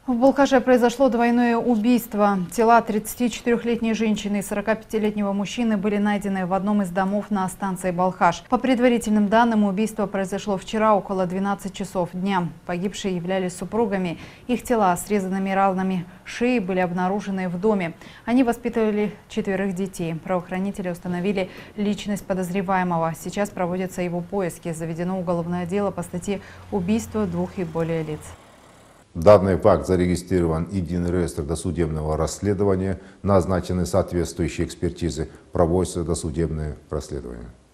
В Балхаше произошло двойное убийство. Тела 34-летней женщины и 45-летнего мужчины были найдены в одном из домов на станции Балхаш. По предварительным данным, убийство произошло вчера около 12 часов дня. Погибшие являлись супругами. Их тела с срезанными ранами шеи были обнаружены в доме. Они воспитывали 4 детей. Правоохранители установили личность подозреваемого. Сейчас проводятся его поиски. Заведено уголовное дело по статье «Убийство 2 и более лиц». Данный факт зарегистрирован в Единый реестр досудебного расследования, назначены соответствующие экспертизы, проводятся досудебные расследования.